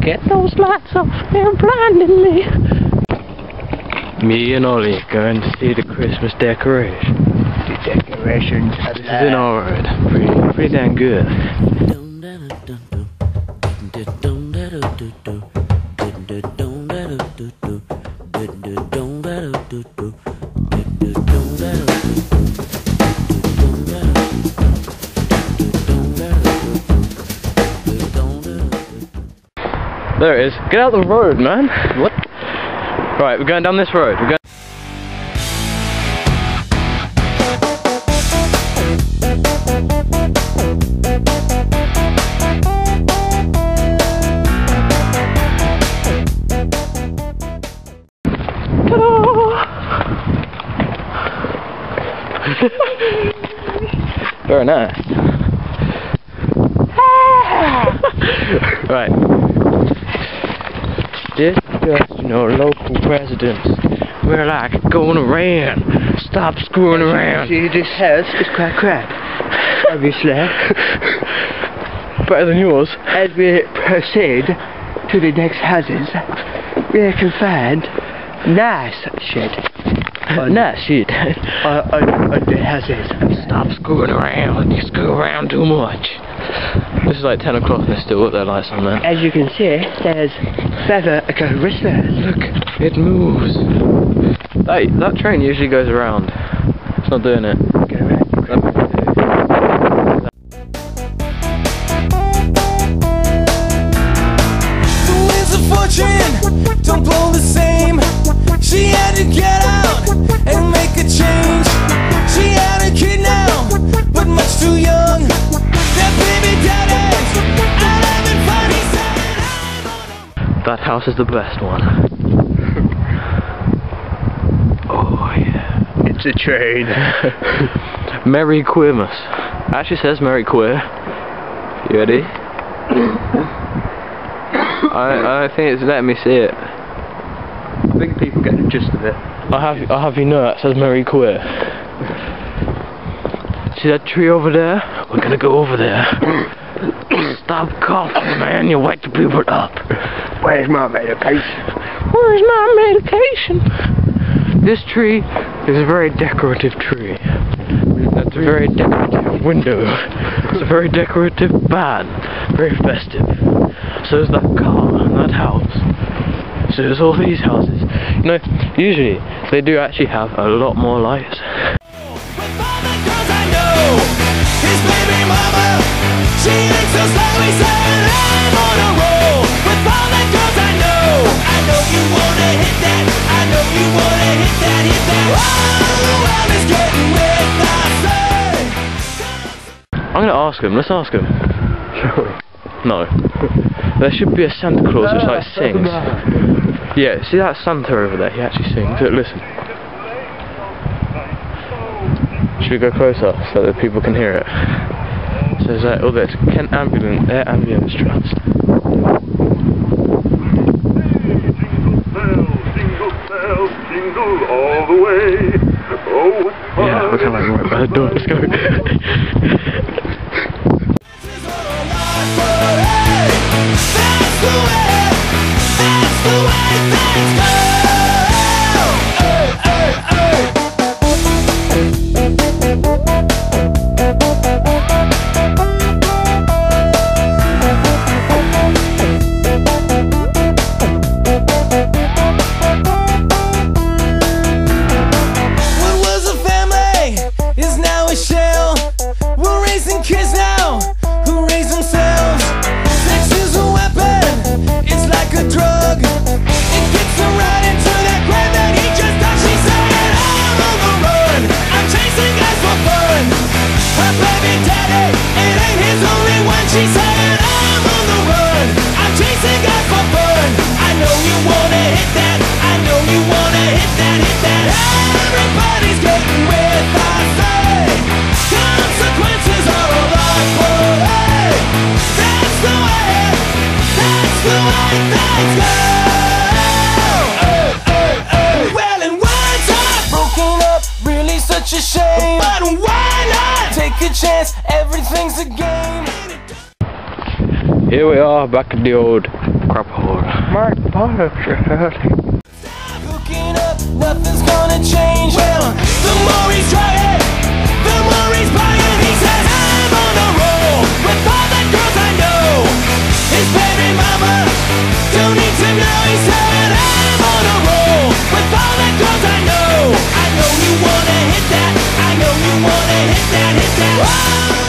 Get those lights off, they're blinding me. Me and Ollie going to see the Christmas decoration. The decorations are This is in our road. Pretty damn good. There it is. Get out the road, man. What? Right, we're going down this road. We're going. Very nice. Right. This just, local residents. We're like going around. Stop screwing around. See, this house is quite crap. Obviously. Better than yours. As we proceed to the next houses, we can find nice shit. Nice shit. On the houses. Stop screwing around. You screw around too much. This is like 10 o'clock and there's still got their lights on there. As you can see, there's feather wrestlers. Look, it moves. That train usually goes around. It's not doing it. The winds of fortune don't blow the same. She had to get out and make a change. She had a kid now, but much too young. That baby daddy's out having fun. He said, That house is the best one. Oh yeah. It's a train. Merry Queermas. Actually says Merry Queer. You ready? I think it's letting me see it. I think people get the gist of it. I'll have you know that says Merry Queer. See that tree over there? We're gonna go over there. Stop coughing, man. You wake the people up. Where's my medication? Where's my medication? This tree is a very decorative tree. That's a very decorative window. It's a very decorative van. Very festive. So is that car and that house. So there's all these houses. Usually they do actually have a lot more lights. his baby mama, she ain't so slow, he said, I'm on a roll with all the girls I know you wanna hit that, I know you wanna hit that, oh, I'm just getting with the sun. I'm gonna ask him, let's ask him. No. There should be a Santa Claus which like sings. Yeah, see that Santa over there, he actually sings. Listen. Should we go closer so that people can hear it? So there's like, oh, there's Kent Ambulance, Air Ambulance Trust. Jingle bells, jingle all the way. Oh, it's fun. Yeah, we're kind of like right by the door, let's go. That's the way things go. Kids now who raise themselves. Sex is a weapon, it's like a drug. It gets her right into that grave that he just done. She said, I'm on the run, I'm chasing guys for fun. Her baby daddy, it ain't his only one. She said, I'm on the run, I'm chasing guys for fun. I know you wanna hit that, I know you wanna hit that, hit that. Everybody's getting with I say. Consequences are a lot for hey, that's the way things go. Well, and words are broken up, really such a shame. But why not take a chance? Everything's a game. Here we are back in the old crap hole. My bollocks are hurting. Hooking up, nothing's gonna change. Well, the more he's trying, the more he's buying. He says, I'm on a roll with all the girls I know. His baby mama don't need to know. He said, I'm on a roll with all the girls I know. I know you wanna hit that. I know you wanna hit that, hit that. Oh!